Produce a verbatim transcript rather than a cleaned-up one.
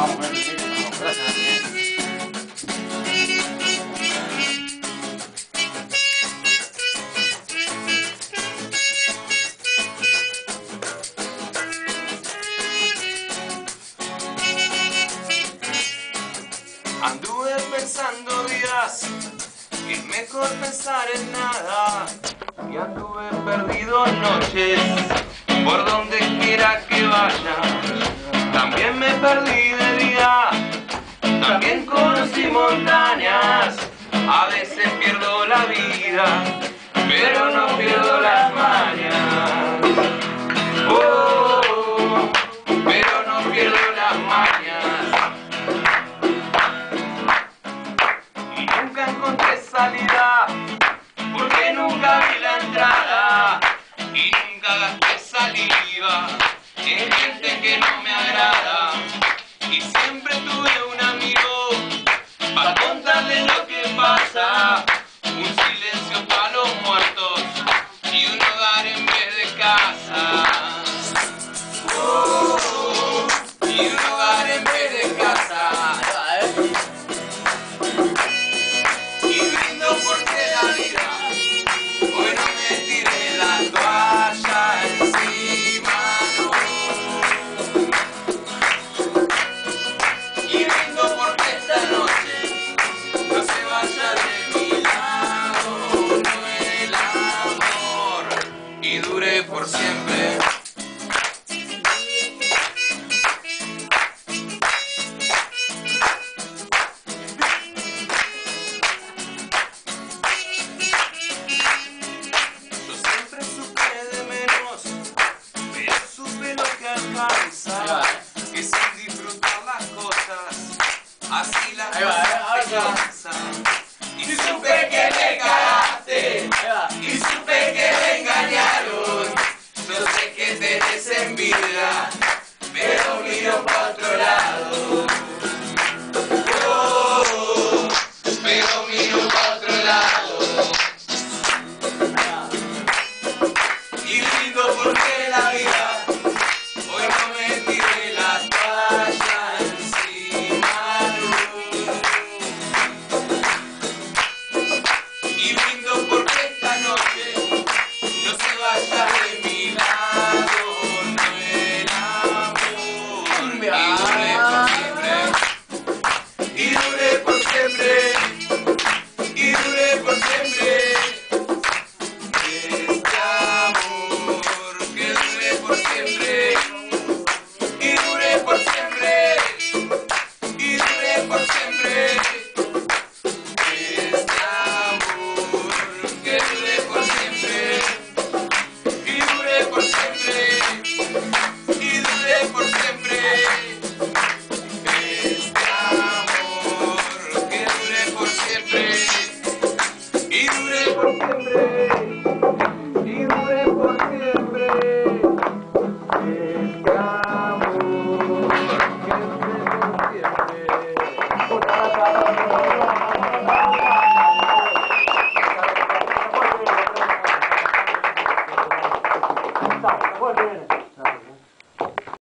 vamos, ven, vamos, gracias, bien. Anduve pensando días que es mejor pensar en nada, y anduve perdido noches por donde quiera que vaya. También me perdí de día, también conocí montañas. A veces pierdo la vida, pero no pierdo las mañas. Oh, oh, pero no pierdo las mañas. Y nunca encontré salida, porque nunca vi la entrada. Y nunca gasté saliva en gente que no me agrada. Y siempre tuve un amigo para contarle lo que pasa. Un silencio para los muertos y un hogar en vez de casa. Oh, oh, y un hogar en vez de casa. Y brindo porque la vida hoy no me tiré la toalla encima, no. Y brindo porque esta noche no se vaya de mi lado, no el amor, y dure por siempre. Yo siempre supe de menos, pero supe lo que alcanza, que sin disfrutar las cosas, así las Ahí va, cosas se ahí va. cansan. Y supe que me cagaste, y supe que me engañaron. Yo sé que tenés envidia, pero miro pa' otro lado. Oh, pero miro pa' otro lado. Y brindo porque la vida hoy no me tiré la toalla encima, no. Y brindo porque esta noche no se vaya de mi lado, no el amor, y dure por siempre, y dure por siempre, y dure por siempre. Este amor que dure por siempre, y dure por siempre, y dure por siempre. Este amor que dure por siempre, y dure por siempre, y dure por siempre. Este amor que dure por siempre, y dure por siempre, y dure por siempre. Este amor que dure por siempre.